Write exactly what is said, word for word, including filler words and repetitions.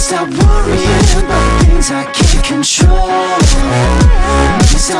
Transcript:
stop worrying about the things I can't control. Cause